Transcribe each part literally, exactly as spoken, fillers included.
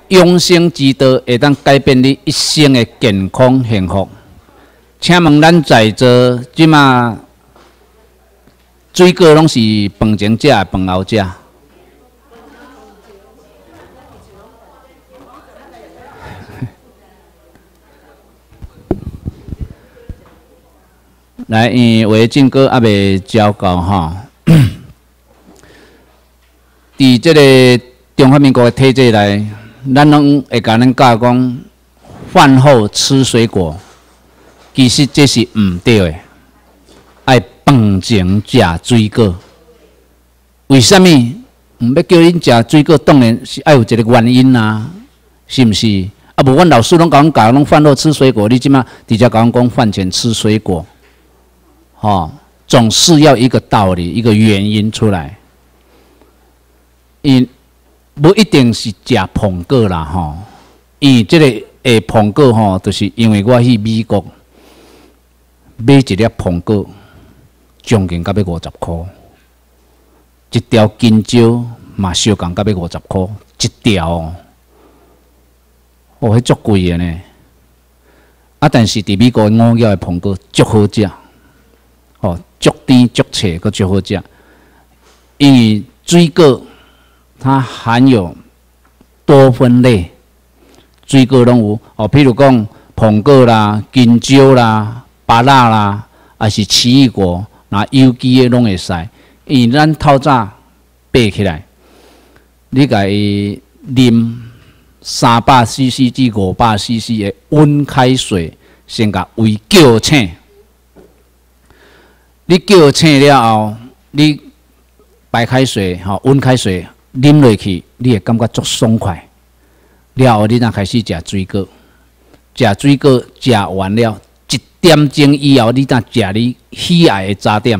养生之道会当改变你一生的健康幸福。请问咱在座即马水果拢是饭前食，饭后食？来，因为正哥还未教到吼，伫即个中华民国的体制内，咱拢会甲咱教讲，饭后吃水果，其实这是毋对的，爱饭前食水果。为什么毋要叫恁食水果？当然是爱有一个原因啊，是毋是？啊，无阮老师拢甲阮教，拢饭后吃水果，你即马直接甲阮讲饭前吃水果。哦，总是要一个道理，一个原因出来。因不一定是食苹果啦，吼。因这个诶苹果吼，就是因为我去美国买一粒苹果，将近到要五十箍，一条金蕉嘛相共到要五十箍一条哦，哦，迄足贵的呢。啊，但是伫美国五叶的苹果足好食。哦，足甜足脆，阁足好食。因为水果它含有多酚类，水果拢有哦，譬如讲苹果啦、金蕉啦、芭乐啦，还是奇异果，那有机的拢会使。因为咱透早爬起来，你家伊啉三百 C C 至五百 C C 的温开水，先甲胃叫醒。你叫醒了后，你白开水、吼温开水啉落去，你会感觉足爽快。了后，你才开始食水果，食水果食完了一点钟以后，你才食你喜爱的早点。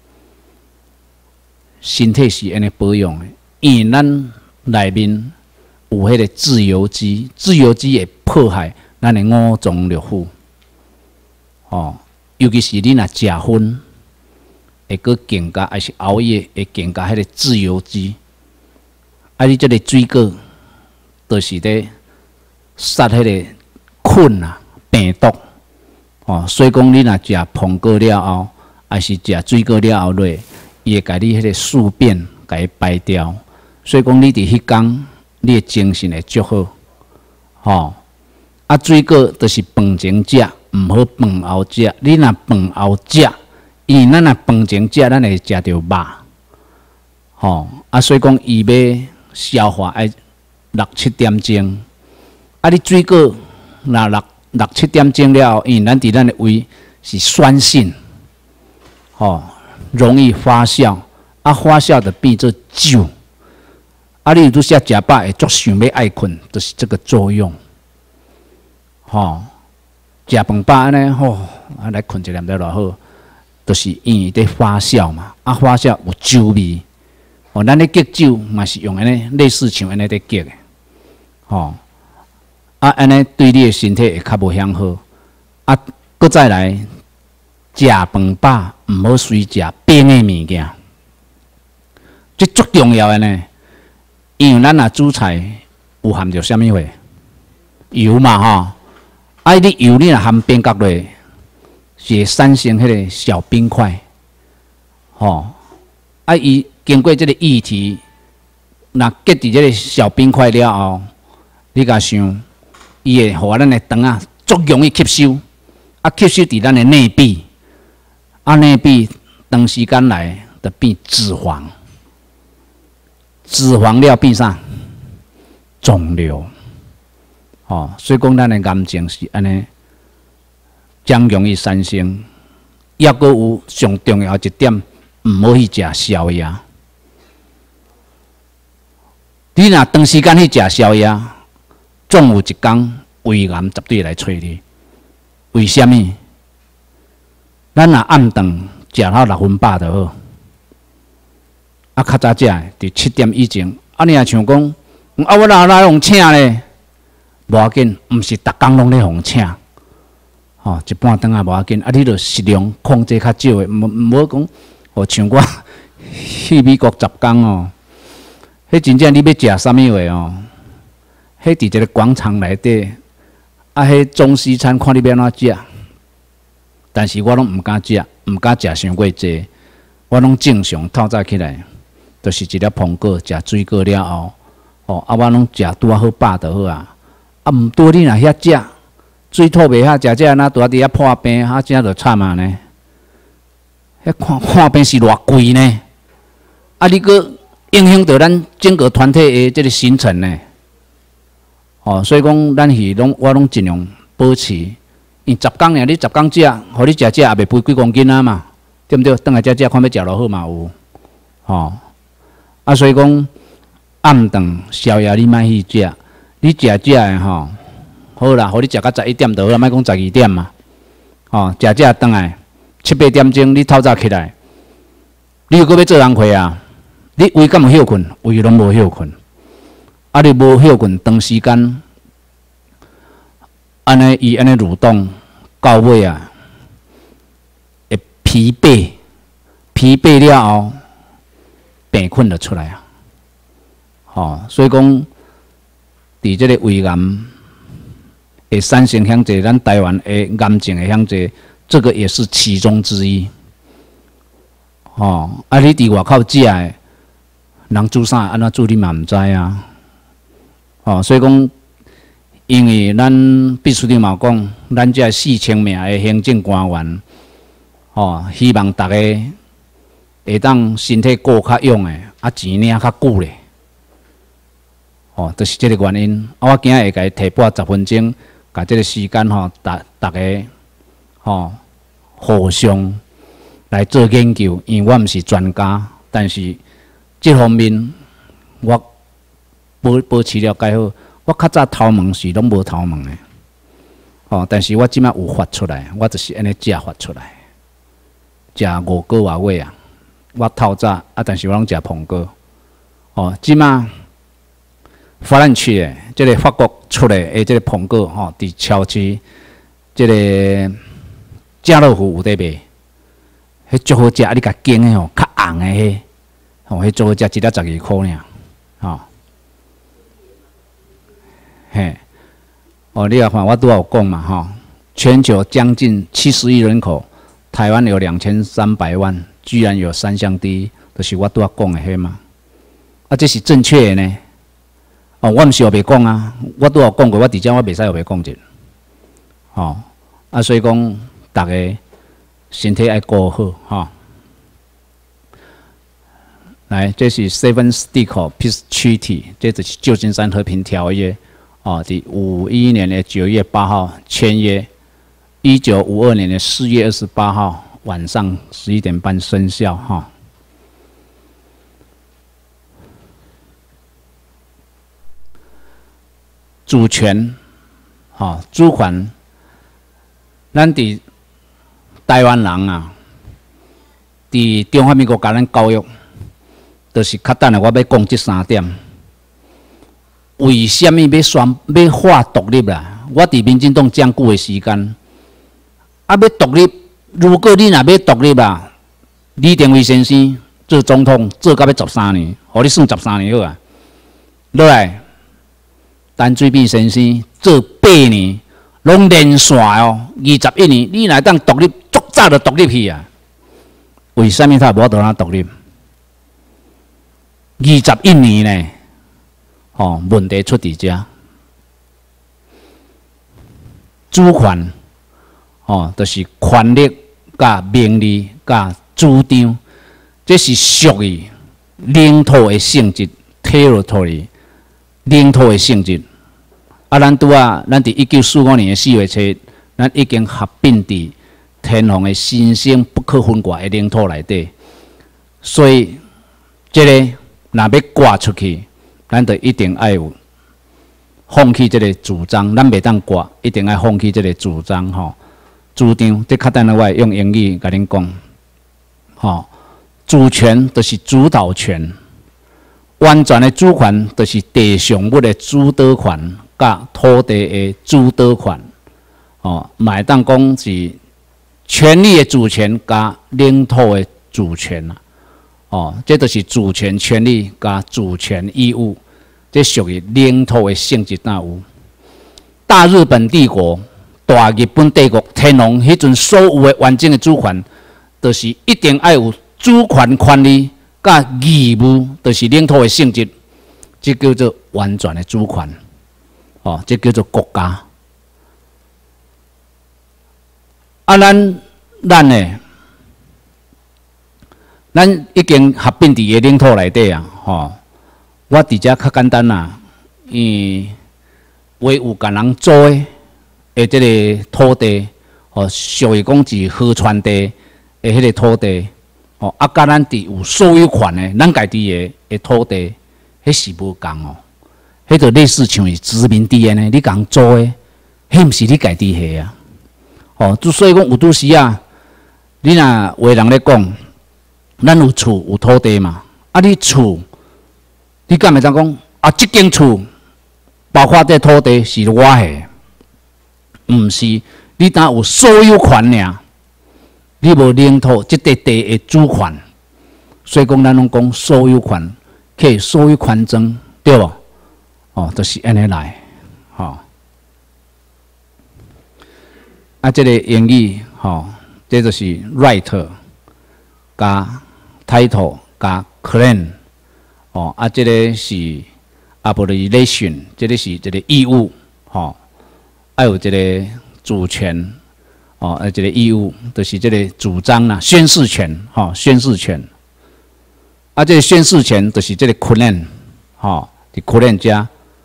身体是安尼保养的，因为咱内面有迄个自由基，自由基会破坏咱的五脏六腑。哦，尤其是你若食薰。会阁增加，还是熬夜会增加迄个自由基。啊，你即个水果，就是咧杀迄个菌啊、病毒。哦，所以讲你若食苹果了后，还是食水果了后落，伊会甲你迄个宿便甲伊排掉。所以讲你伫迄工，你的精神会足好。吼，啊，水果就是饭前食，毋好饭后食。你若饭后食，因为咱若饭前食，咱会食着肉，吼啊，所以讲伊要消化爱六七点钟。啊，你水果若六六七点钟了后，因为咱伫咱的胃是酸性，吼，容易发酵，啊，发酵就变做酒。啊，你有拄则食饱会足想要爱困，就是这个作用，吼，食饭饱安尼，吼，啊来困一念才偌好。就是因为在发酵嘛，啊发酵有酒味，哦，咱咧结酒嘛是用安尼类似像安尼在结的，吼，啊安尼对你的身体会较无享好，啊，搁再来食饭饱，毋好随食冰的物件，这足重要的呢，因为咱若煮菜有含着啥物货？油嘛吼，啊你油你若含冰角落。是会产生迄个小冰块，吼，啊，伊经过这个液体，若结伫这个小冰块了后，你甲想，伊会互咱的肠啊足容易吸收，啊，吸收伫咱的内壁，啊，内壁长时间来就变脂肪，脂肪了变啥？肿瘤，吼，所以讲咱的癌症是安尼。将容易产生，抑阁有上重要一点，毋好去食宵夜。你若长时间去食宵夜，总有一天胃癌绝对来找你。为什么？咱若暗顿食到六分饱就好，啊，较早食伫七点以前。啊，你若像讲，啊，我哪哪用请咧？无要紧，毋是逐工拢咧互请。吼、哦，一半顿也无要紧，啊，你着适量控制较少诶，毋毋好讲，哦，像我去美国十天哦，迄真正你要食啥物话哦， 迄伫一个广场内底，啊，迄中西餐看你要安怎食，但是我拢毋敢食，毋敢食伤过济，我拢正常透早起来，就是一粒苹果，食水果了后，哦，啊，我拢食拄啊好饱就好啊，啊，毋多你若遐食，水土袂遐食食，那拄啊伫遐破病，啊，真就惨啊呢。迄看看病是偌贵呢，啊，你阁影响到咱整个团体的即个行程呢。哦，所以讲咱是拢我拢尽量保持，因十工尔，你十工食，互你食食也袂肥几公斤啊嘛，对毋对？等下食食看要食落好嘛有，哦，啊，所以讲暗顿宵夜你莫去食，你食食的吼，好啦，互你食到十一点就好啦，莫讲十二点嘛，哦，食食转来。七八点钟，你透早起来，你又搁要做工课啊？你胃敢有休困？胃拢无休困。啊，你无休困，长时间，安尼伊安尼蠕动，到尾啊，会疲惫，疲惫了后，病困就出来啊。哦，所以讲，伫即个胃癌会产生响济，咱台湾的癌症会响济。这个也是其中之一，哦，啊，你伫外口食的，人煮啥安怎煮你嘛毋知啊，哦，所以讲，因为咱秘书长嘛讲，咱这四千名的行政官员，哦，希望大家会当身体过较勇的，啊，钱领较久咧，哦，就是这个原因。啊，我今日会甲伊提拨十分钟，甲这个时间吼，大大家。吼，互相来做研究，因为我毋是专家，但是这方面我保保持了解好。我较早头毛是拢无头毛的，吼，但是我即摆有发出来，我就是安尼食发出来，食五果外尾啊。我透早啊，但是我拢食苹果，哦，即摆法兰区的，即个法国出来的即个苹果，吼，伫超市即个。家乐福有得卖，迄足好食，你甲拣的吼，较红的迄，吼，迄足好食，一粒十二块尔，吼，嘿，哦，你也看我拄有讲嘛，吼，全球将近七十亿人口，台湾有两千三百万，居然有三项第一，就是我拄要讲的迄嘛，啊，这是正确的呢，哦，我毋是后袂讲啊，我拄有讲过，我伫遮我袂使后袂讲者，吼，啊，所以讲。大家身体爱顾好哈。来，这是 Seven Stick Peace Treaty， 这就是旧金山和平条约哦，第五一年的九月八号签约，一九五二年的四月二十八号晚上十一点半生效哈。主权，哈，主权，咱伫。台湾人啊，伫中华民国甲咱教育，就是较等下我要讲这三点。为什么要宣要划独立啦？我伫民进党这样久的时间，啊要独立，如果你若要独立啦，李登辉先生做总统做到要十三年，互你算十三年好啊。落来，陈水扁先生做八年，拢连续哦，二十一年，你若当独立。早就独立去啊！为什么他无得他独立？二十一年呢？哦，问题出伫遮。主权，哦，就是权力、甲名利、甲主张，这是属于领土的性质 （territory）， 领土的性质。啊，咱拄啊，咱伫一九四五年的四月七，咱已经合并伫。天皇的神圣不可分割的领土内底，所以这个若要挂出去，咱就一定爱有放弃这个主张，咱袂当挂，一定爱放弃这个主张吼。主张，这较等下我会用英语甲恁讲，吼，主权就是主导权，完全的主权就是地上物的主导权，甲土地的主导权，哦，买当讲是。权利的主权加领土的主权啊，哦，这就是主权权利加主权义务。 这属于领土的性质哪有？大日本帝国、大日本帝国，天皇迄阵所有的完整的主权，就是一定要有主权权利甲义务，就是领土的性质，这叫做完全的主权。哦，这叫做国家。啊，咱咱呢，咱已经合并伫个领土内底啊，吼、哦。我伫遮较简单啦，因为有甲人租的，诶，即个土地，哦，属于讲是河川地诶，迄个土地，哦，啊，甲咱伫有所有权的，咱家己的诶土地，迄是无共哦。迄就类似像是殖民地安尼，你共租的，迄毋是你家己下啊。哦，所以讲有拄时啊，你若话人咧讲，咱有厝有土地嘛，啊，你厝。你敢会当讲啊？即间厝包括这土地是我的，毋是你当有所有权尔，你无领土即块地的主权，所以讲咱拢讲所有权，可所有权证，对无？哦，就是安尼来，吼、哦。啊，即、这个英语，吼、哦，这就是 right 加 title 加 claim。哦，啊，这个是 obligation， 这个是一个义务，吼、哦，还有这个主权，哦，啊，这个义务就是这个主张啦，宣誓权，吼、哦，宣誓权。啊，这个宣誓权就是这个 claim， 吼，伫 claim 遮，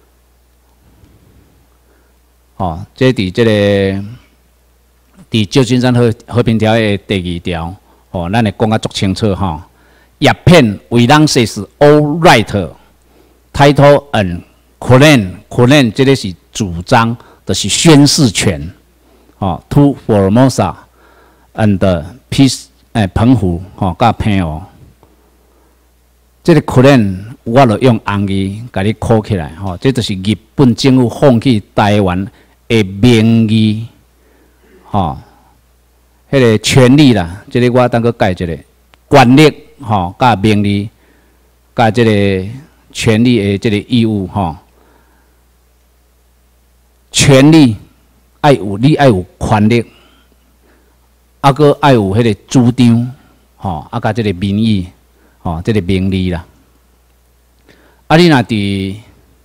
哦，这伫这个伫旧金山和和平条约第二条，哦，咱会讲啊足清楚，吼、哦。叶片为人说是 all right title and claim claim 这个是主张，就是宣誓权。哦 ，to Formosa and peace 诶，澎湖吼甲澎湖，这个 claim 我著用红字甲你考起来吼，这就是日本政府放弃台湾的名义，吼，迄个权利啦，这个我等个解一个权力。吼，甲名利，甲即个权利的即个义务，吼，权利爱有你爱有权利，啊个爱有迄个主张，吼，啊甲即个民意，吼，即个名利啦。啊，你若伫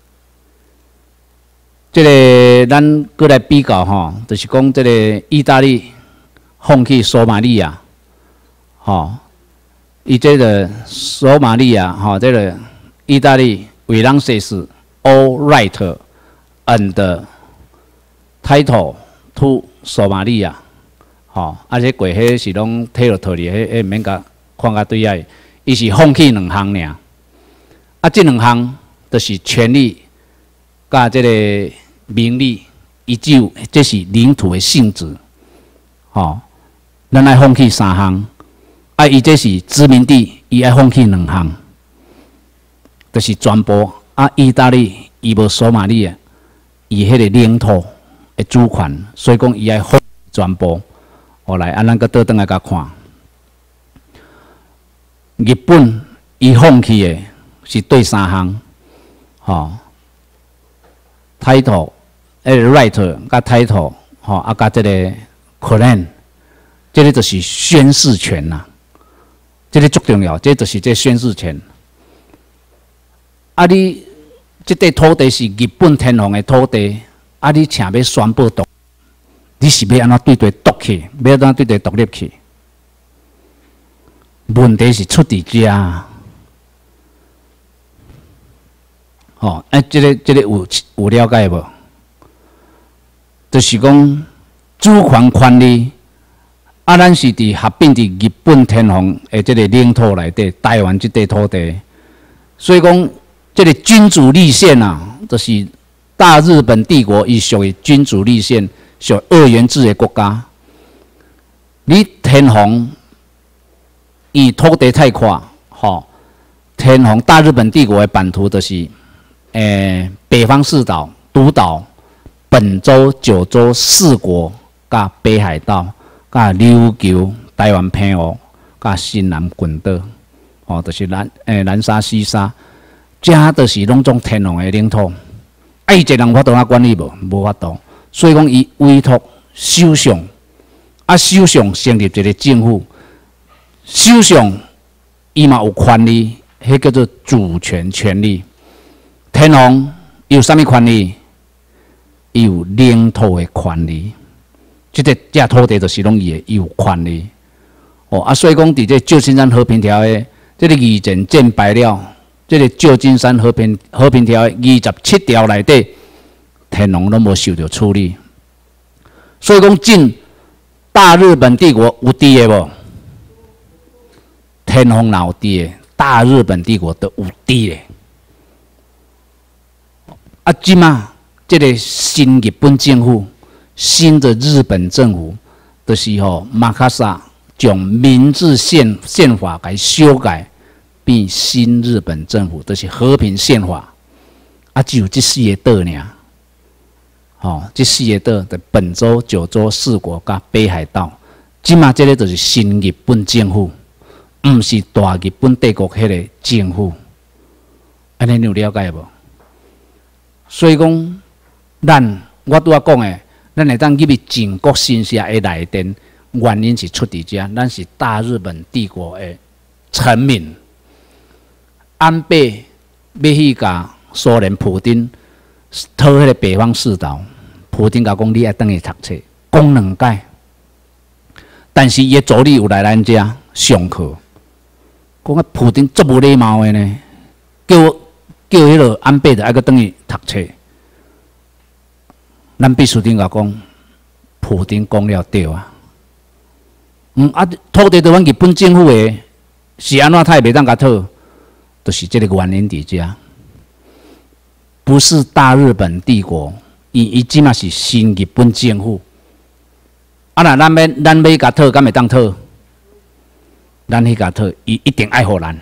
即个咱过来比较吼，就是讲即个意大利放弃索马利亚，吼。伊这个索马利亚，吼，这个意大利为人说是 all right and title to 索马利亚，吼，而且过迄是拢 territory， 迄迄免甲看甲对爱，伊是放弃两项尔，啊，这两项就是权利甲这个名利，伊只有这是领土的性质，吼，咱爱放弃三项。啊，伊这是殖民地，伊爱放弃两项，就是全部啊，意大利伊无索马利亚，伊迄个领土的主权，所以讲伊爱放弃全部。后来啊，咱个倒转来甲看，日本伊放弃的是对三项，吼 ，title， 诶 ，right 甲 title， 吼，啊，甲这个 claim， 这个就是宣誓权呐。这个足重要，这就是这宣誓权。啊，你这块土地是日本天皇的土地，啊，你请要宣布独，你是要安怎对对独去？要安怎对对独立去？问题是出伫遮。哦，哎，这个这个有有了解无？就是讲主权权利。啊，咱是伫合并伫日本天皇的这个领土内底，台湾这块土地，所以讲这个君主立宪啊，就是大日本帝国伊属于君主立宪，属于二元制的国家。你天皇以土地太宽，吼，天皇大日本帝国的版图就是，诶、呃，北方四岛、独岛、本州、九州四国加北海道。甲琉球、台湾澎湖、甲新南群岛，哦，就是南诶南沙、西沙， 遮就是拢总天皇的领土，啊，伊一个人法度哪管理无？无法度，所以讲伊委托首相，啊，首相成立一个政府，首相伊嘛有权利，迄叫做主权权利。天皇伊有啥物权利？伊有领土的权利，即、这个遮土地就是拢伊的，伊有权利。哦啊，所以讲伫这旧金山和平条约，这个二战战败了，这个旧金山和平和平条约二十七条内底，天皇拢无受到处理。所以讲进大日本帝国有伫的无？天皇哪有伫的？大日本帝国都有伫的。啊，即嘛。这个新日本政府，新的日本政府，就是吼马卡萨将明治宪宪法给修改，变新日本政府，就是和平宪法。啊，只有这四个岛尔，吼、哦，这四个岛的本州、九州四国加北海道，即嘛这个就是新日本政府，毋是大日本帝国迄个政府。安尼你有了解无？所以讲。咱我拄仔讲诶，咱会当入去靖国神社诶内殿，原因是出伫遮，咱是大日本帝国诶臣民。安倍要去甲苏联普丁讨迄个北方四岛，普丁甲讲你爱倒去读册，讲两届，但是伊诶助理有来咱遮上课，讲啊普丁足无礼貌诶呢，叫叫迄个安倍着爱去倒去读册。咱秘书长甲讲，普丁讲了对啊。嗯啊，土地都阮日本政府的，是安怎他也袂当甲讨，就是这个原因伫遮。不是大日本帝国，伊伊即嘛是新日本政府。啊，若咱要咱要甲讨，敢会当讨？咱去甲讨，伊一定爱互咱。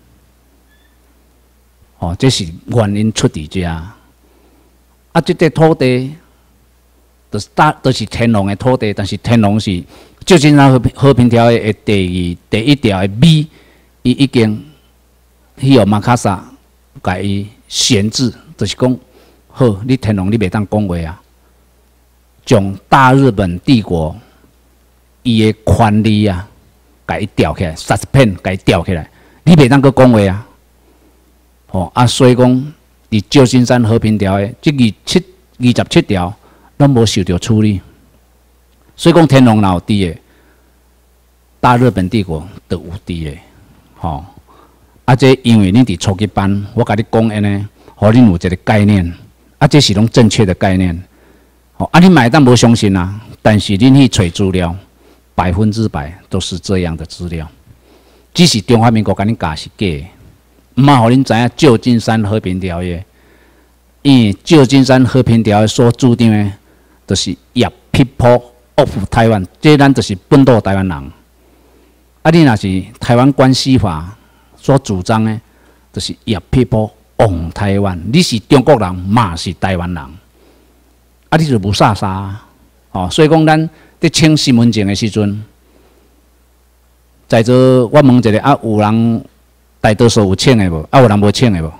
哦，这是原因出伫遮。啊，即块土地。就是大，就是天皇的土地，但是天皇是旧金山和平和平条约的第二第一条的米，伊已经去互马卡萨甲伊限制，就是讲好，你天皇你袂当讲话啊，将大日本帝国伊的权利啊，甲伊吊起来 ，suspend 甲伊吊起来，你袂当阁讲话啊。哦啊，所以讲，伫旧金山和平条约即二七二十七条。拢无受到处理，所以讲天皇哪有伫的，大日本帝国都有伫的，吼、哦。啊，这因为你伫初级班，我甲你讲安尼，互恁有一个概念，啊，这是拢正确的概念，吼、哦。啊，你买当无相信啊，但是恁去找资料，百分之百都是这样的资料，只是中华民国甲恁教是假的，毋好互恁知影旧金山和平条约，因为旧金山和平条约所注定的。就是亚 people of 台湾，这咱就是本土台湾人。啊，你若是台湾关系法所主张的，就是亚 people on 台湾，你是中国人嘛是台湾人，啊，你就无啥啥哦。所以讲，咱伫签身份证的时阵，在座我问一下，啊，有人大多数有签的无？啊，有人无签的无？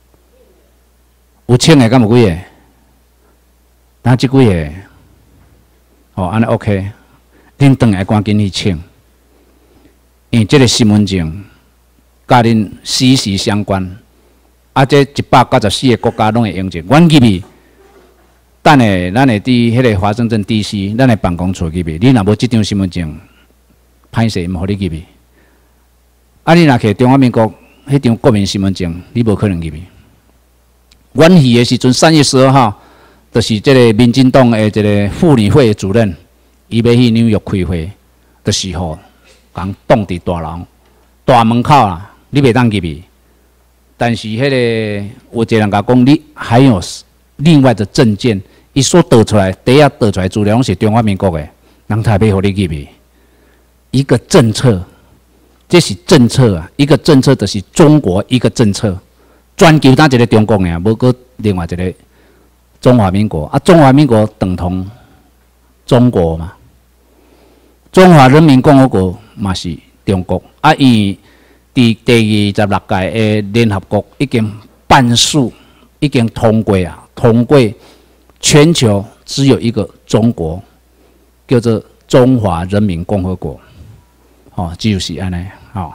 有签的敢有几个？那即几个，哦，安尼 OK， 恁转来赶紧去请，因为即个身份证甲恁息息相关。啊，这一百九十四个国家拢会用着。阮入去，等下咱会伫迄个华盛顿 D C， 咱的办公处入去。你若无即张身份证，歹势毋互你入去。啊，你若摕中华民国迄张国民身份证，你无可能入去。阮去的时阵，三月十二号。就是这个民进党的这个妇女会主任，伊要去纽约开会的时候，讲挡伫大楼大门口啦，你袂当入去。但是迄个有一个人甲讲，你还有另外的证件，伊所得出来，第一得出来资料拢是中华民国的，人才要互你入去。一个政策，这是政策啊，一个政策就是中国一个政策，专求咱一个中国尔，无过另外一个。中华民国啊，中华民国等同中国嘛？中华人民共和国嘛是中国啊。伊伫第二十六届的联合国已经半数已经通过啊，通过全球只有一个中国，叫做中华人民共和国。哦，就是安尼，哦。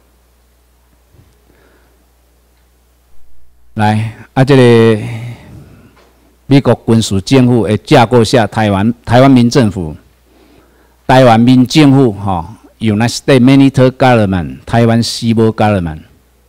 来，啊，这个美国军事政府的架构下，台湾台湾民政府，台湾民政府，吼、哦、，United States Military Government， 台湾 Civil Government。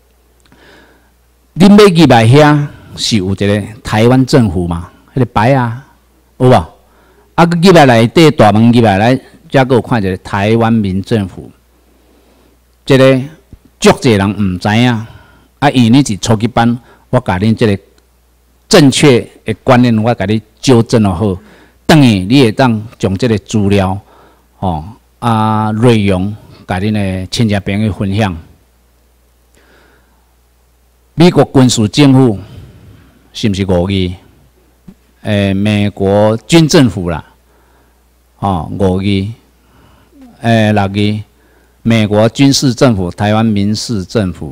恁要入来遐是有一个台湾政府嘛？迄、那个牌啊，有无？啊，佮入来内底大门入来来，才佮有看一个台湾民政府。这个足侪人毋知影，啊，因为你是初级班，我甲恁这个正确的观念，我甲你纠正了好，等于你会当将这个资料，哦啊内容，甲恁的亲戚朋友分享。美国军事政府是毋是五字？诶、欸，美国军政府啦，哦五字，诶、欸、六字。美国军事政府、台湾民事政府，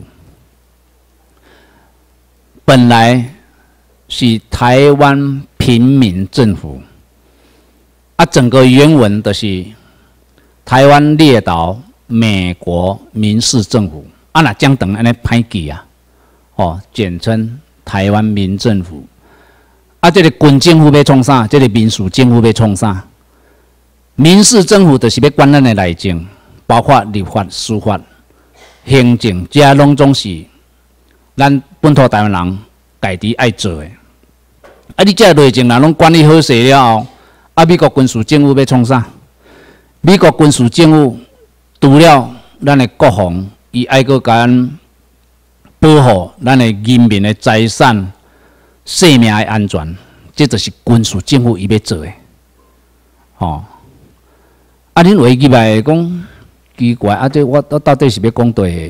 本来是台湾平民政府，啊，整个原文就是台湾列岛美国民事政府，啊，那将等安尼歹记啊，哦，简称台湾民政府。啊，这个军政府要创啥？这个民事政府要创啥？民事政府就是要管咱的内政。包括立法、司法、行政，这拢总是咱本土台湾人家己爱做的。啊，你这内政若拢管理好势了后，啊，美国军事政府要创啥？美国军事政府除了咱的国防，伊爱阁甲咱保护咱的人民的财产、生命的安全，这就是军事政府伊要做的。哦，啊，恁话入来讲。奇怪，啊！这我到底是要讲对？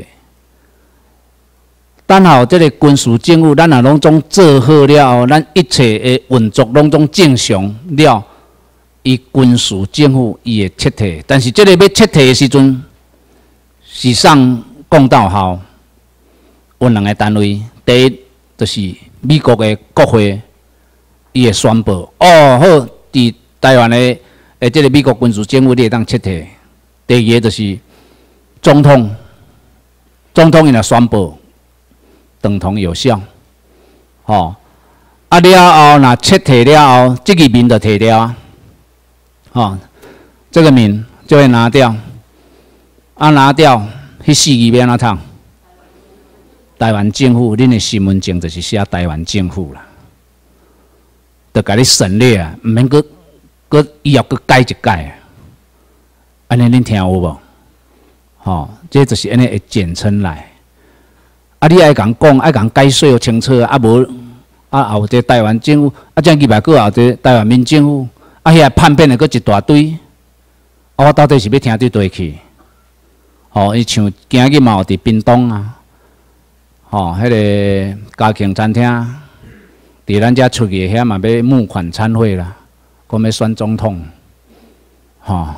等候这个军事政府，咱若拢总做好了后，咱一切的运作拢总正常了，伊军事政府伊会撤退。但是这个要撤退的时阵，是上公道校有两个单位，第一就是美国的国会，伊会宣布，哦好，伫台湾的诶这个美国军事政府你会当撤退。第二个就是总统，总统伊若宣布等同有效，吼、哦，啊了后若撤退了后，这个名就摕掉啊，哦，这个名就会拿掉，啊拿掉，迄四字要安怎读？台湾政府，恁的身份证就是写台湾政府啦，就甲你省略啊，毋免搁搁以后搁改一改。安尼恁听有无？吼、哦，这就是安尼会简称来。啊，你爱共讲，爱共解说清楚啊，无啊后这台湾政府，啊这入来搁后这台湾民政府，啊遐叛变的搁一大堆，啊我到底是要听对对去？吼、哦，伊像今日嘛有伫屏东啊，吼、哦，迄、那个嘉庆餐厅，伫咱遮出去遐嘛要募款参会啦，讲要选总统，吼、哦。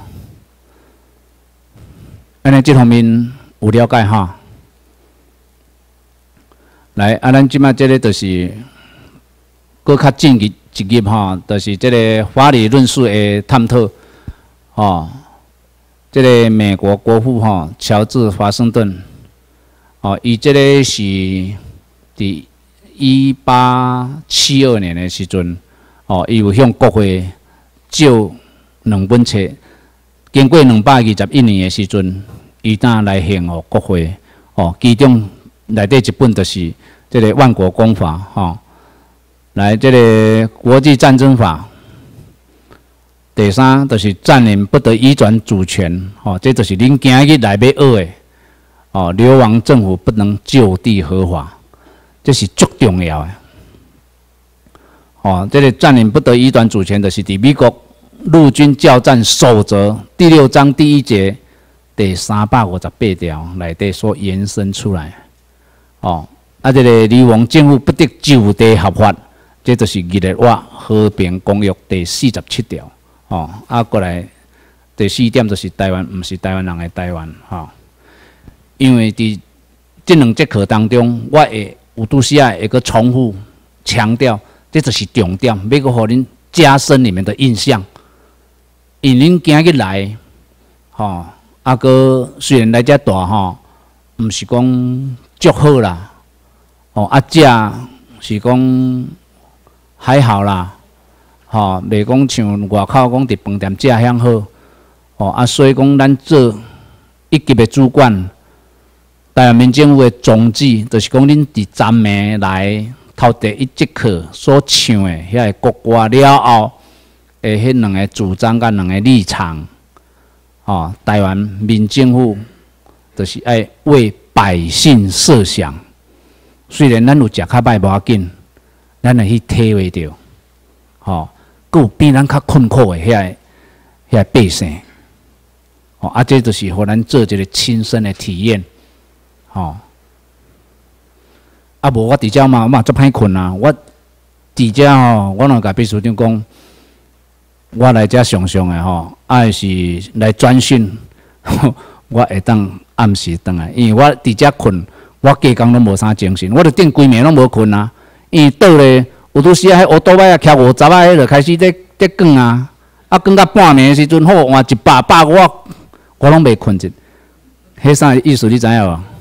安尼这方面有了解哈？来，啊，咱即摆这个就是搁较进一一入哈，就是这个法理论述的探讨，哦，这个美国国父哈乔治华盛顿，哦，伊这个是伫一八七二年的时阵，哦，伊有向国会借两本册。经过两百二十一年的时阵，伊当来献予国会，哦，其中内底一本就是这个《万国公法》吼、哦，来这个国际战争法。第三就是占领不得移转主权，哦，这就是恁今日来要学的，哦，流亡政府不能就地合法，这是足重要的。哦，这个占领不得移转主权，就是伫美国。陆军教战守则第六章第一节第三百五十八条内底所延伸出来，哦，啊，这个流亡政府不得就地合法，这就是日内瓦和平公约第四十七条，哦，啊，过来第四点就是台湾不是台湾人的台湾，吼、哦，因为伫这两节课当中，我会有拄时啊会个重复强调，这就是重点，要个互恁加深你们的印象。因恁今日来，吼，啊个虽然来遮大吼，毋是讲足好啦，哦啊食是讲还好啦，吼，袂讲像外口讲伫饭店食遐好，哦啊，所以讲咱做一级的主管。台湾民政府的宗旨，就是讲恁伫昨暝来头第一节课所唱的遐个国歌了后，诶，迄两个主张甲两个立场，哦，台湾民政府就是爱为百姓设想。虽然咱有食较歹无要紧，咱会去体会着，吼，佮有比咱较困苦的遐个遐百姓，哦，啊，这就是互咱做一个亲身的体验。吼，啊无我伫遮嘛嘛足歹困啊！我伫遮吼，我若甲秘书长讲，我来遮上上的吼，啊是来转训，我会当暗时转来，因为我伫遮困，我加工拢无啥精神，我著顶规暝拢无困啊。因为倒咧有拄时啊，迄乌多摆啊，骑五十啊，迄著开始咧咧讲啊，啊讲到半暝的时阵，好换一百百我我拢袂困着。迄啥意思你知影无？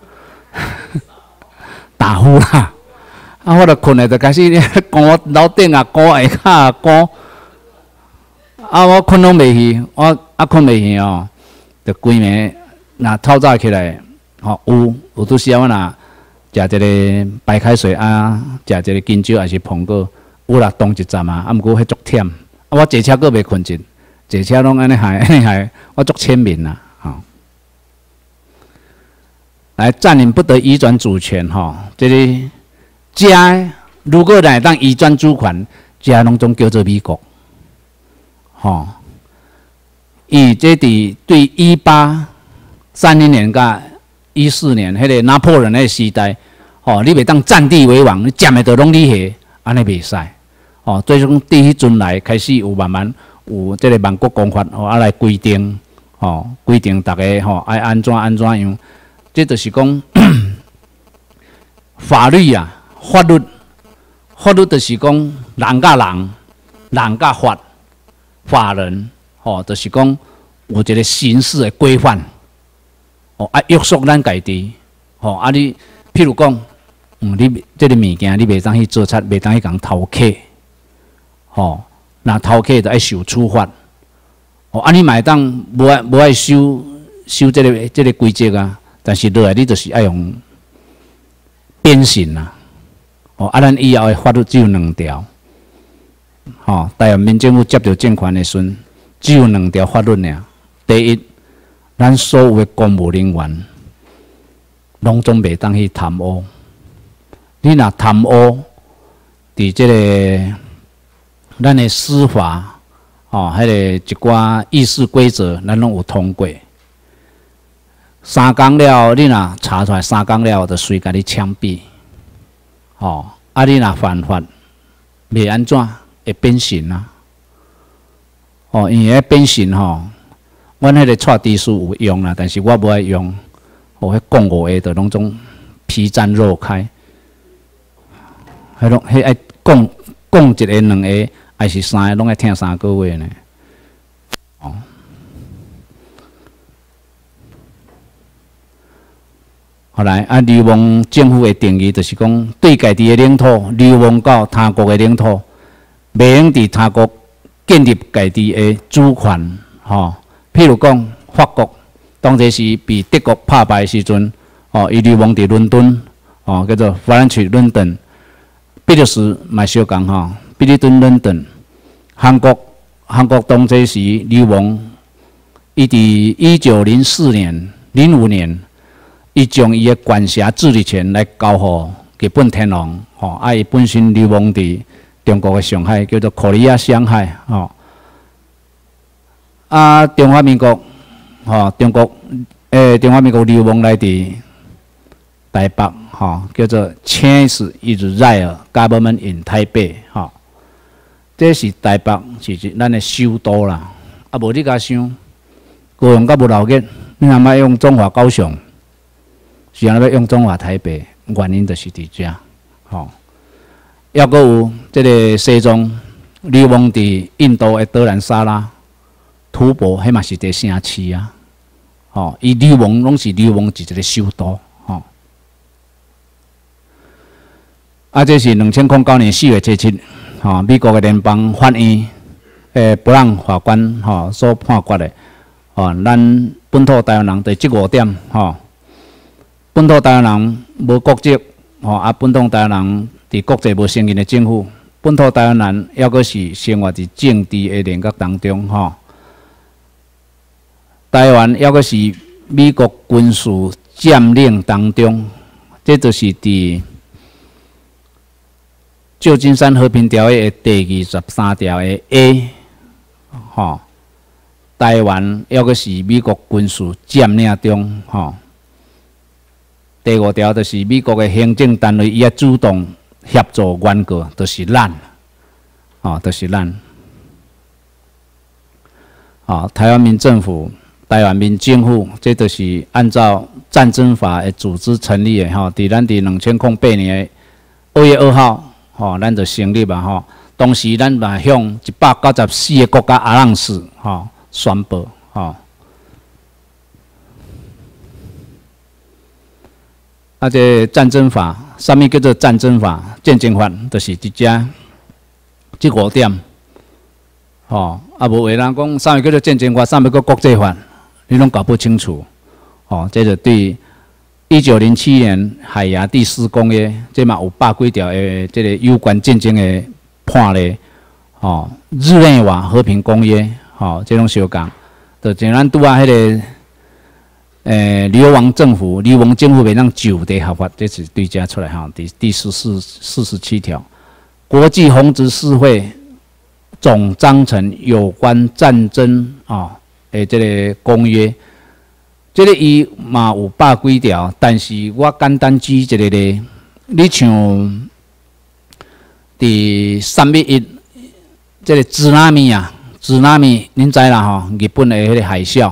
打呼啦，啊！我著困咧，就开始咧讲我楼顶啊，讲下骹啊，讲啊，我困拢袂去，我啊困袂去哦，就规暝若透早起来，吼、哦、有有拄时啊，我若食一个白开水啊，食一个金蕉还是苹果，有啦，当一站啊，啊，毋过迄足忝，啊，我坐车阁袂困着，坐车拢安尼害安尼害，我足签名啦。来，占领不得移转主权，吼，这个家如果来当移转主权，家拢总叫做美国，吼。伊这伫对一八三零年甲一四年迄个拿破仑迄个时代，吼，你袂当占地为王，你占的都拢你下，安尼袂使，吼。所以讲，对迄阵来开始有慢慢有这个万国公法，吼，啊来规定，吼，规定大家吼爱安怎安怎样。这就是讲法律啊，法律，法律就是讲人甲人，人甲法，法人，吼、哦，就是讲有一个形式的规范，哦，啊约束咱家己，吼、哦，啊你，譬如讲，嗯，你这个物件你袂当去做贼，袂当去共偷客，吼、哦，那偷客就爱受处罚，哦，啊你嘛会当无爱无爱守守这个这个规则啊。但是落来，你就是爱用鞭刑啦，哦，啊，咱以后的法律只有两条，吼、哦，台湾民政府接到政权的时阵，只有两条法律尔。第一，咱所有的公务人员，拢总袂当去贪污。你若贪污，伫即个咱的司法，哦，迄、那个一寡议事规则，咱拢有通过。三工了，你若查出来三工了，就随甲你枪毙。吼、哦，啊，你若犯法，袂安怎会变刑啊？哦，因为迄变刑吼，阮迄个蔡地书有用啦，但是我无爱用。哦，迄讲五个的拢总皮绽肉开，迄拢迄爱讲讲一个两个，还是三个，拢爱听三个月呢。哦。后来啊，流亡政府的定义就是讲，对家己的领土流亡到他国的领土，袂用伫他国建立家己的主权。吼、哦，譬如讲法国，当时是被德国打败的时阵，哦，伊流亡伫伦敦，哦，叫做法兰区伦敦。比利时嘛相共吼，比利敦伦敦。韩国，韩国当时是流亡，伊伫一九零四年、零五年。伊将伊的管辖治理权来交予日本天皇，吼、哦，啊，伊本身流亡伫中国的上海，叫做科里亚上海，吼、哦。啊，中华民国，吼、哦，中国，诶、欸，中华民国流亡来伫台北，吼、哦，叫做 Chinese Israel Government in Taipei， 吼、哦，这是台北是咱的首都啦。啊，无你甲想，高雄甲无老热，你若莫用中华高雄。是安尼要用中华台北， 原因就是伫遮，吼。抑阁有即个西藏流亡伫印度的德兰萨拉、吐蕃，迄嘛是一个城市啊，吼。伊流亡拢是流亡伫一个首都，吼。啊，这是两千零九年四月七日，吼，美国的联邦法院诶布朗法官吼所判决的，吼，咱本土台湾人第即五点，吼，本土台湾人无国籍，吼，啊，本土台湾人伫国际无承认的政府，本土台湾人抑阁是生活伫政治的联合当中，吼，台湾抑阁是美国军事占领当中，这就是伫旧金山和平条约的第二十三条的 A， 吼，台湾抑阁是美国军事占领中，吼。第五条就是美国的行政单位伊要主动协助原告，就是咱，吼，就是咱，吼，台湾民政府、台湾民政府，这就是按照战争法的组织成立的，吼，伫咱伫两千零八年的二月二号。吼，咱就成立嘛吼。当时咱嘛向一百九十四个国家阿朗斯吼宣布吼。啊，这战争法，啥物叫做战争法？战争法就是伫遮即五点。吼，啊无话人讲啥物叫做战争法，啥物叫国际法，你拢搞不清楚。吼，这就对。一九零七年海牙第四公约，这嘛有百几条的这个有关战争的判例，吼，日内瓦和平公约，吼，这种相共，就像咱拄啊迄个，诶，流亡政府，流亡政府袂当就地合法，这是对遮出来哈，第第十四四十七条，国际红十字会总章程有关战争啊，诶，这个公约。这个伊嘛有百几条，但是我简单举一个例，你像第三一一，这个支那米啊，支那米，恁知啦吼，日本的迄个海啸，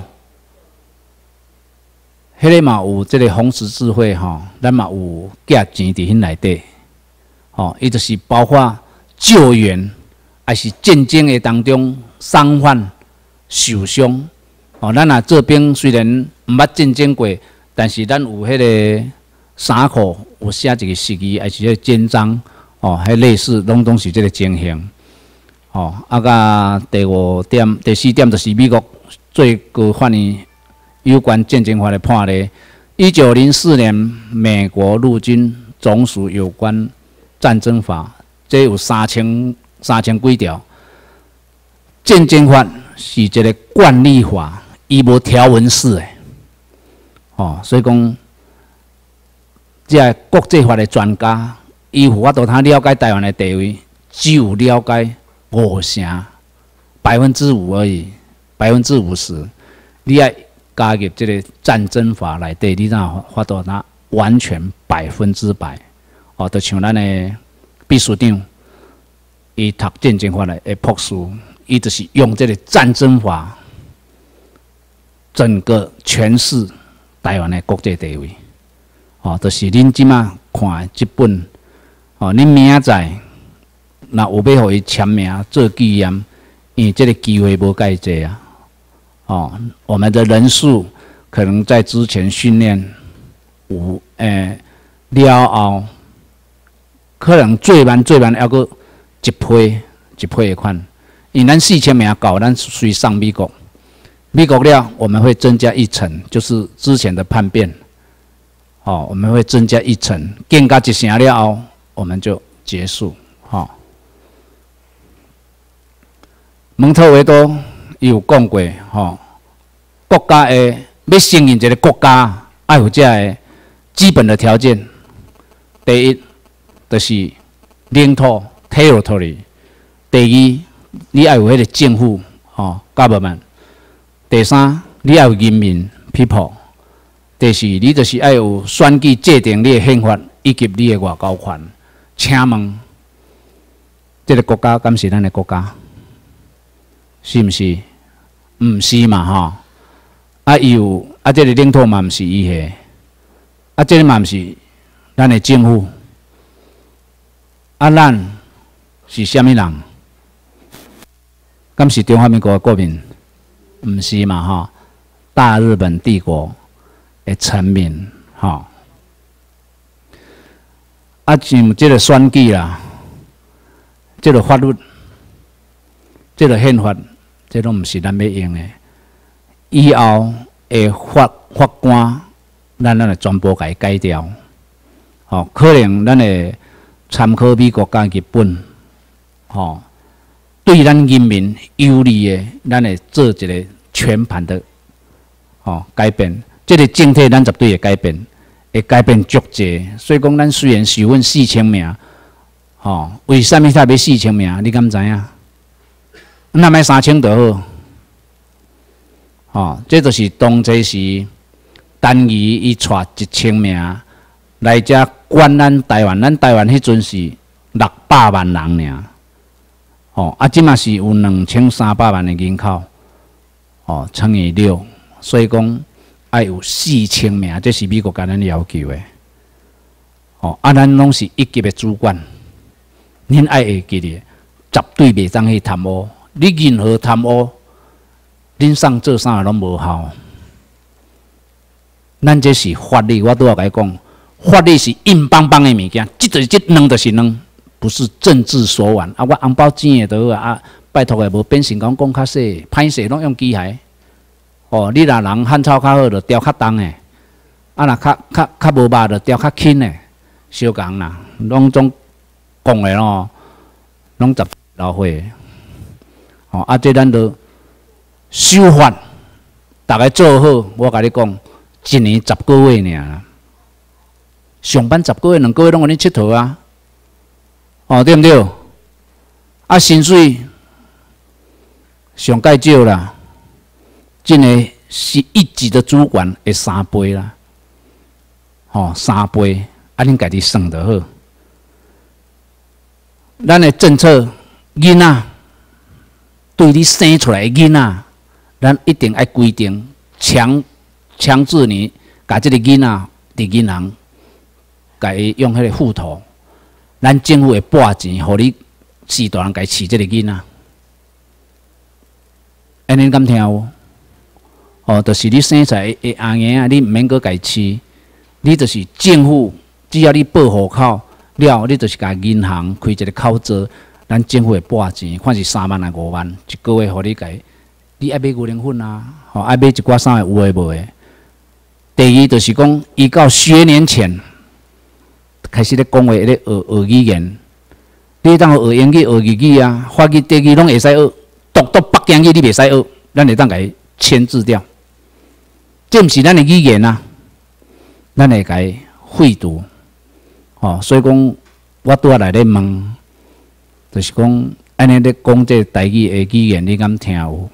迄个嘛有这个红十字会吼，咱嘛有寄钱伫迄内底，吼，伊就是包括救援，还是战争的当中伤患受伤。哦，咱啊这边虽然毋捌战争过，但是咱有迄个衫裤有写一个誓言，还是迄个简章，哦，迄类似拢拢是即个情形。哦，啊，甲第五点、第四点就是美国最高法院有关战争法的判例。一九零四年，美国陆军总署有关战争法，这有三千三千几条。战争法是一个惯例法。伊无条文式诶，哦，所以讲，即个国际法的专家，伊有法度他了解台湾的地位，只有了解五成，百分之五而已，百分之五十，你要加入这个战争法内底，你才有法度他完全百分之百，哦，就像咱的秘书长，伊读战争法的诶博士，伊就是用这个战争法。整个诠释台湾的国际地位，哦，就是恁即马看即本，哦，恁明仔若有要互伊签名做纪念，因为这个机会无介济啊，哦，我们的人数可能在之前训练有诶了后，可能最慢最慢要个一倍一倍的款，因为咱四千名够，咱随上美国。美国了，我们会增加一层，就是之前的叛变，哦，我们会增加一层，更加一成了后，我们就结束，哦。蒙特维多有讲过，吼，国家的要承认一个国家，要有这个基本的条件。第一，就是领土 （territory）； 第二，你要有迄个政府，吼 （government）。第三，你要有人民 people； 第四，你就是要有选举制定你的宪法以及你的外交权。请问，这个国家敢是咱的国家？是毋是？毋是嘛吼？啊，伊有啊，这个领土嘛毋是伊的，啊，这个嘛毋是咱的政府，啊，咱是虾米人？敢是中华民国的国民？毋是嘛吼？大日本帝国的臣民吼。啊，像即个选举啦，即个法律，即个宪法，这拢毋是咱要用的。以后的法法官，咱咱来全部甲伊改掉。吼、哦，可能咱会参考美国甲日本，吼、哦，对咱人民有利的，咱会做一个全盘的，吼、哦、改变。这个政体咱绝对会改变，会改变足济。所以讲，咱虽然受阮四千名，吼、哦，为什么他要四千名？你敢知影？那买三千就好。吼、哦，这就是当初时单于伊带一千名来遮管咱台湾，咱台湾迄阵是六百万人尔，哦，啊，即嘛是有两千三百万的人口，哦，乘以六，所以讲爱有四千名，这是美国甲咱要求的，哦，啊，咱拢是一级的主管，恁爱会记哩，绝对袂当去贪污，你任何贪污，恁上做啥拢无效。咱这是法律，我都要甲你讲，法律是硬邦邦的物件，即就是即两就是两，不是政治手腕。啊，我红包钱的都好啊，拜托的无变成讲讲较细，歹势拢用机械。哦，你若人汉草较好，就雕较重的；啊，若较较较无肉，就雕较轻的，小共啦，拢总讲的咯，拢十老岁。哦，啊，这咱都修法，大家做好，我甲你讲。一年十个月尔，上班十个月、两个月拢互你佚佗啊，哦，对毋对？啊，薪水上介少啦，真诶是一级的主管会三倍啦，哦，三倍，啊，恁家己算就好。咱诶政策，囡仔对你生出来诶囡仔，咱一定爱规定强。强制你把这个囡仔伫银行，甲伊用迄个户头，咱政府会拨钱，互你四大人甲伊饲这个囡仔。安尼敢听有？哦，就是你生出来的阿囝啊，你毋免阁甲伊饲，你就是政府，只要你报户口了，你就是甲银行开一个口座，咱政府会拨钱，看是三万啊五万，一个月互你甲伊。你爱买牛奶粉啊，吼、哦，爱买一寡啥有诶无诶？第二就是讲，伊到学年前开始咧讲话，咧学学语言。你当学英语、学日语啊，法语、德语拢会使学，独独北京语你袂使学，咱会当甲伊签字掉。这毋是咱的语言啊，咱会甲伊废除。哦，所以讲，我拄仔来咧问，就是讲，安尼咧讲这台语的语言，你敢听有？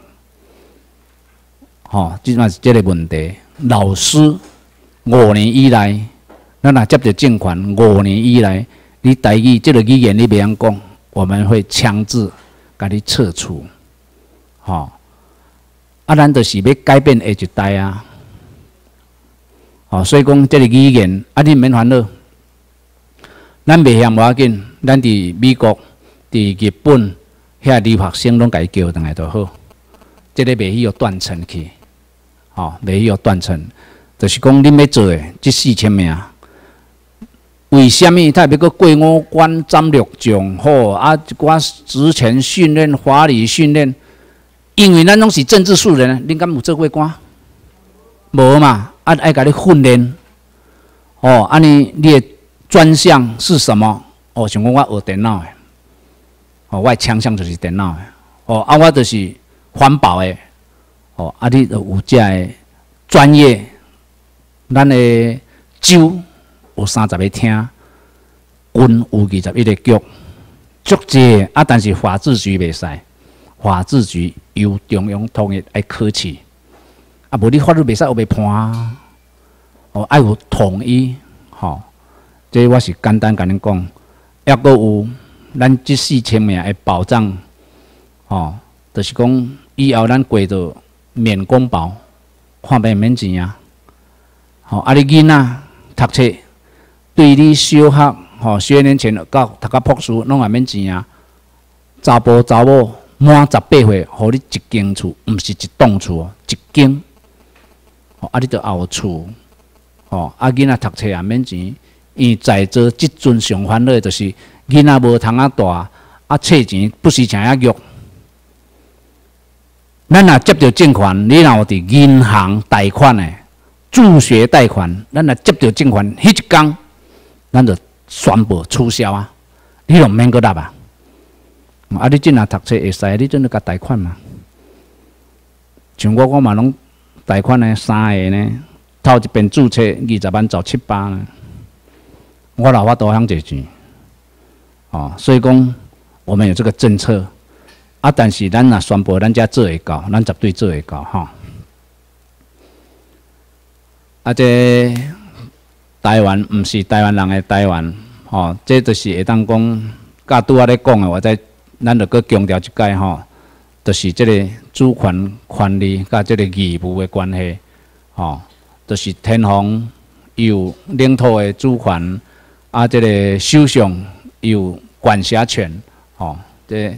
吼、哦，即嘛是即个问题。老师五年以来，咱若接着政权五年以来，你台语这个语言你袂晓讲，我们会强制甲你撤除。吼、哦，啊，咱就是要改变下一代啊。哦，所以讲这个语言，啊，你免烦恼，咱袂晓无要紧，咱伫美国、伫日本遐留学生拢甲伊叫转来就好，这个袂需要断层去。哦，袂需要断层，就是讲恁要做的这四千名，为什么他要个过五关斩六将？吼啊，一寡职前训练、法理训练，因为咱拢是政治素人，恁敢有做过官？无嘛，啊爱甲你训练。哦，啊你你的专项是什么？哦，像讲我学电脑的，哦，我的强项就是电脑的。哦，啊我就是环保的。哦，啊，你有遮个专业，咱的州有三十个厅，军有二十一个局，足济啊！但是法制局袂使，法制局由中央统一来考试，啊，无你法律袂使学袂判啊！哦，爱有统一，吼、哦，这我是简单甲恁讲，抑阁有咱这四千名的保障，吼、哦，就是讲以后咱过到。免公保，看免免钱啊！吼、哦，啊！你囡仔读册， 对你小学吼小年前到读到博士，拢也免钱啊。查甫查某满十八岁，互你一间厝，毋是一栋厝，一间。哦，啊，你着后厝。哦，啊，囡仔读册也免钱。因在座即阵上烦恼，就是囡仔无通啊大，啊，册钱不时请遐约。咱若接到证款，你若有伫银行贷款的助学贷款，咱若接到证款，迄一天，咱就宣布取消啊！你拢免搁答啊！啊，你真若读册会使，你真著甲贷款嘛？像我，我嘛拢贷款呢，三个呢，头一遍注册二十万走七八呢，我老法都通摕钱。哦，所以讲我们有这个政策。啊！但是咱若宣布咱遮做会到，咱绝对做会到吼。啊，这台湾毋是台湾人的台湾，吼，这就是会当讲，甲拄仔咧讲的，我再咱着搁强调一解吼，就是这个主权权利甲这个义务的关系，吼，就是天皇有领土的主权，啊，这个首相有管辖权，吼，这。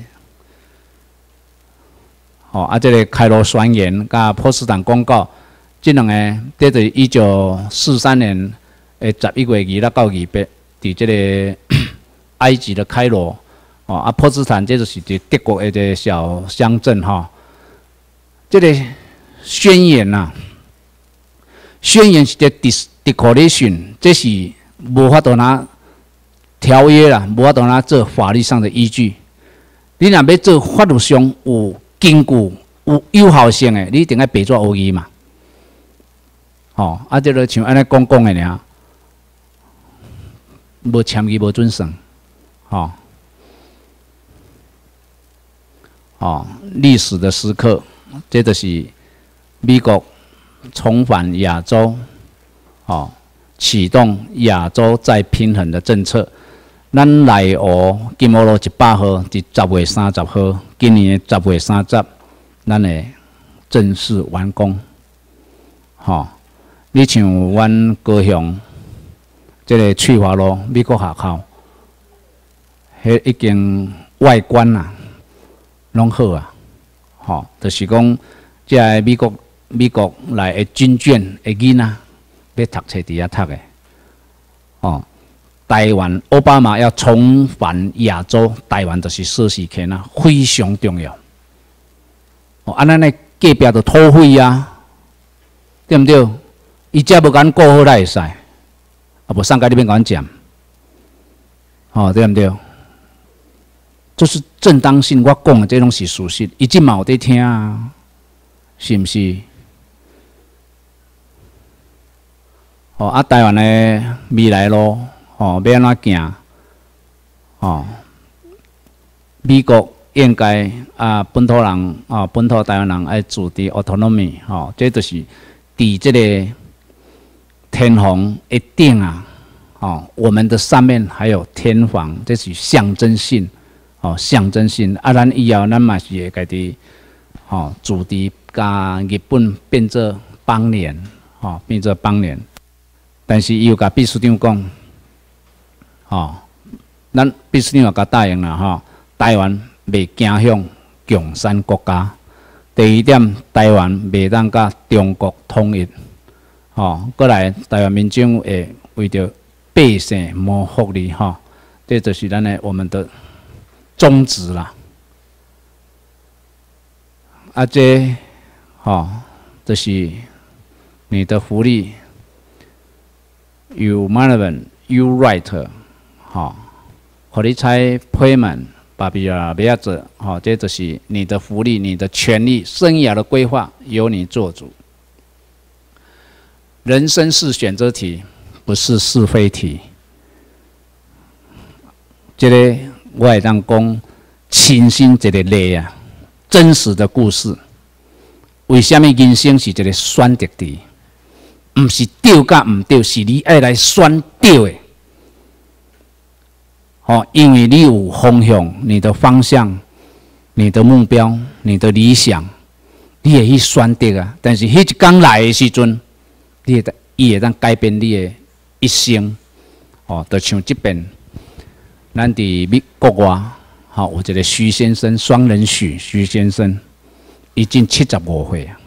哦，啊，这个开罗宣言甲波茨坦公告，这两个，这是一九四三年诶十一月二六到二八，伫这个埃及的开罗，哦，啊，波茨坦这就是伫德国的一个小乡镇哈、哦。这个宣言呐、啊，宣言是个 declaration， 这是无法度拿条约啦，无法度拿做法律上的依据。你若要做法律上有根据有有效性的，你一定要白纸黑字嘛。吼、哦，啊，这个像安尼讲讲的尔，无签字无准算，吼、哦，哦，历史的时刻，这就是美国重返亚洲，哦，启动亚洲再平衡的政策。咱内湖金湖路一百号，伫十月三十号，今年的十月三十，咱会正式完工。吼、哦，你像阮高雄，即、这个翠华路美国学校，迄已经外观啦，拢好啊。吼、哦，就是讲，即个美国美国来的军眷的囡仔，要读册伫遐读的，哦。台湾奥巴马要重返亚洲，台湾就是设时圈啊，非常重要。哦，安尼呢隔壁就土匪啊，对毋对？伊只无甲顾好，咱会使，啊无上街你免甲阮讲，哦，对毋对？就是正当性，我讲的这种是事实，伊即嘛有在听啊，是毋是？哦，啊，台湾的未来路。哦，要安怎行？哦，美国应该啊，本土人啊，本土台湾人爱自治 autonomy， 哦，这就是伫这个天皇一定啊，哦，我们的上面还有天皇，这是象征性，哦，象征性。啊，咱以后咱嘛是会家己，哦，自治甲日本变做邦联，哦，变做邦联。但是伊有甲秘书长讲。哦，咱秘书长也甲答应啦，吼、哦，台湾袂走向共产国家。第一点，台湾袂当甲中国统一。哦，过来，台湾民众会为着百姓谋福利，吼、哦，这就是咱的我们的宗旨啦。啊，这，吼、哦，就是你的福利 ，you management, you right。好，互你采 payment， 把比亚比亚子，好，这就是你的福利、你的权利、生涯的规划由你做主。人生是选择题，不是是非题。这个我会当讲亲身一个例啊，真实的故事。为什么人生是一个选择题？唔是对甲唔对，是你爱来选对的。哦，因为你有方向，你的方向、你的目标、你的理想，你会去选择啊。但是迄一天来的时阵，你会伊会当改变你的一生。 哦，就像这边，咱伫美国外，吼、哦、有一个徐先生，双人许徐先生，已经七十五岁啊。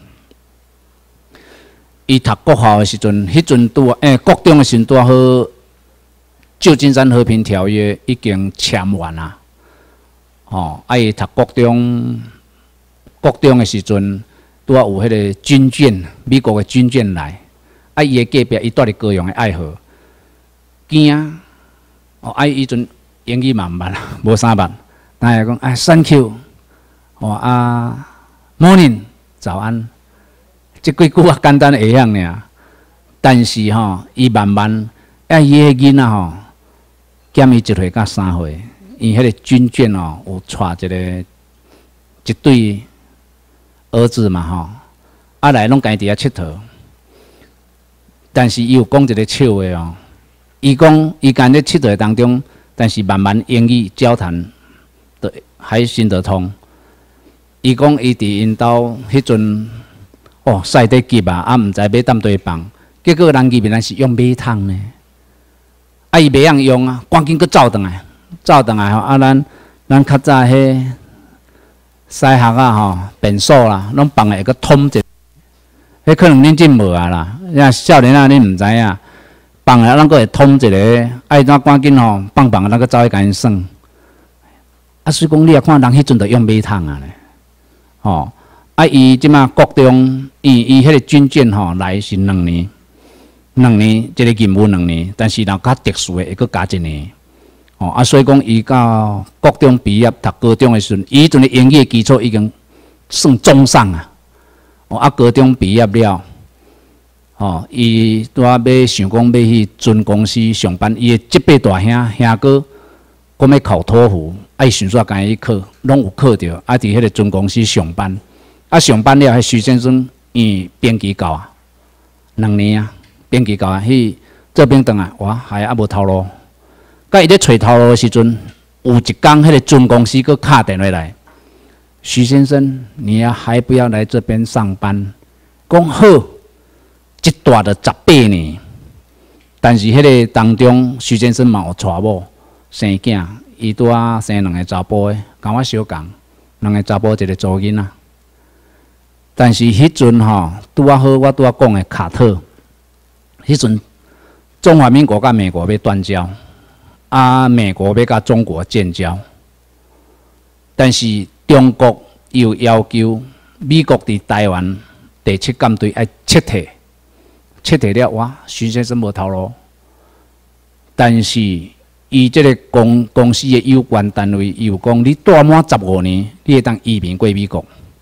伊读国校的时阵，迄阵拄诶国中的时阵拄好，旧金山和平条约已经签完啦。哦，啊伊读国中，国中的时阵拄好有迄个军舰，美国的军舰来，啊伊的隔壁伊住伫高雄的爱河，惊，哦啊伊阵英语嘛毋捌啦，无啥捌，但系讲哎 ，thank you， 哦啊 ，morning， 早安。即几句啊，简单会晓尔，但是吼，伊慢慢，啊，伊迄囡仔吼，减伊一岁到三岁，伊迄个军舰哦，有带一个一对儿子嘛吼，啊来拢家己伫遐佚佗，但是伊有讲一个笑话哦，伊讲伊干咧佚佗当中，但是慢慢英语交谈的还行得通。伊讲伊伫因兜迄阵。哦，晒得急啊！啊，毋知要担对放，结果人伊面咱是用马桶呢，啊，伊袂晓用啊，赶紧搁走转来，走转来吼，啊，咱咱较早迄西学啊吼，便所啦，拢放下个通一，迄可能恁真无啊啦，遐少年啊，恁毋知影，放下咱搁会通一个，啊，怎赶紧吼，放放咱搁走去甲因耍，啊，所以讲你也看人迄阵着用马桶啊咧，吼。啊，伊即马国中，伊伊迄个军舰吼来是两年，两年，即个任务两年，但是若较特殊的会搁加一年，哦啊，所以讲伊到国中毕业读高中的时阵，伊迄阵的英语基础已经算中上啊，哦啊，高中毕业了，哦，伊拄啊要想讲要去船公司上班，伊的即辈大兄兄哥，讲要考托福，啊，伊迅速甲伊考，拢有考着，啊，伫迄个船公司上班。啊，上班了，迄徐先生伊编辑到啊，两年啊，编辑到啊，去这边转来，哇，还啊无头路。甲伊咧找头路的时阵，有一工，迄个船公司佫敲电话来，徐先生，你要还不要来这边上班？讲好，一大着十八年，但是迄个当中，徐先生嘛有娶某生囝，伊拄啊生两个查甫诶，甲我相共，两个查甫一个查囡仔。但是迄阵吼，拄啊好，我拄啊讲的卡特，迄阵中华民国甲美国要断交，啊，美国要甲中国建交，但是中国又要求美国伫台湾第七舰队要撤退，撤退了，哇，徐先生无头路，但是伊即个公公司的有关单位又讲，你待满十五年，你会当移民过美国。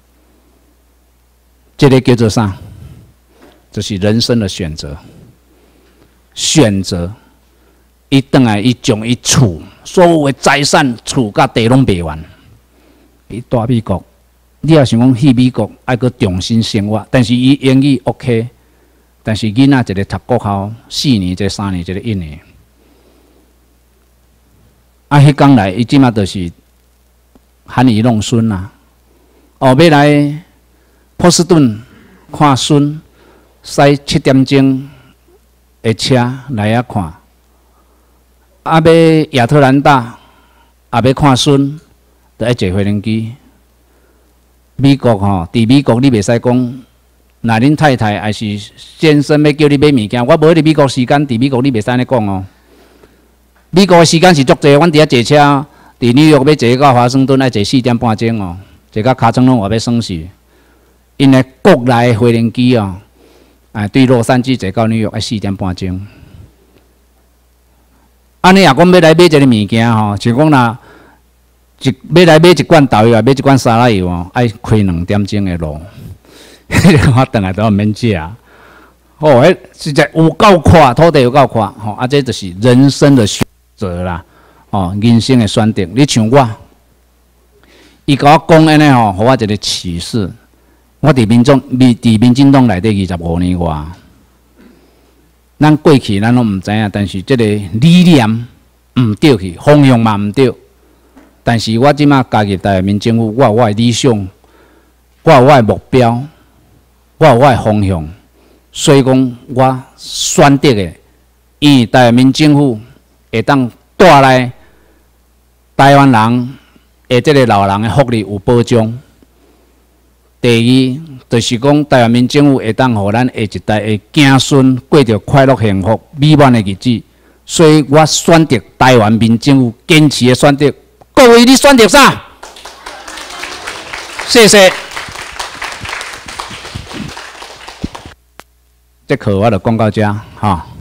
这个叫做啥？这是人生的选择。选择，伊转来，伊将伊厝所有的财产、厝甲地拢卖完，伊住美国。你也想讲去美国，爱搁重新生活，但是伊英语 OK， 但是囡仔一个读国校四年，一个三年，一个一年。啊，迄天来，伊即马就是含饴弄孙啦。哦，要来。波士顿看孙，驶七点钟的车来遐看，啊要亚特兰大，也要看孙，就要坐飞轮机。美国吼，伫美国你袂使讲，若恁太太还是先生要叫你买物件，我无伫美国时间，伫美国你袂使安尼讲哦。美国的时间是足济，阮伫遐坐车，伫纽约要坐到华盛顿，爱坐四点半钟哦，坐到尻川拢话要算死。因为国内的飞轮机哦，哎，对洛杉矶坐到纽约要四点半钟。安尼若讲要来买一个物件吼，像讲若一要来买一罐豆油，买一罐沙拉油哦，爱开两点钟的路，迄个我等来都要免食。哦，迄实在有够快，土地有够快吼，啊，这就是人生的选择啦，哦，人生的选择。你像我，伊甲我讲安尼吼，互我一个启示。我伫民众，伫民进党内底二十五年外，咱过去咱拢毋知影，但是即个理念毋对去，方向嘛毋对。但是我即马加入台湾民政府，我有我的理想，我有我的目标，我有我的方向，所以讲我选择的，因为台湾民政府会当带来台湾人诶，即个老人诶福利有保障。第二，就是讲台湾民政府会当互咱下一代诶子孙过着快乐、幸福、美满诶日子。所以我选择台湾民政府，坚持诶选择。各位，你选择啥？谢谢。这课我就讲到这，哈。